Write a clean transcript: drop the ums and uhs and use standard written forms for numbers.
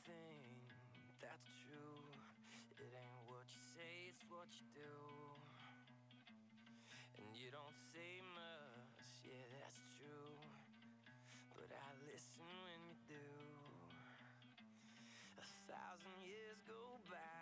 thing that's true. It ain't what you say, it's what you do. And you don't say much, yeah, that's true, but I listen when you do. 1,000 years go by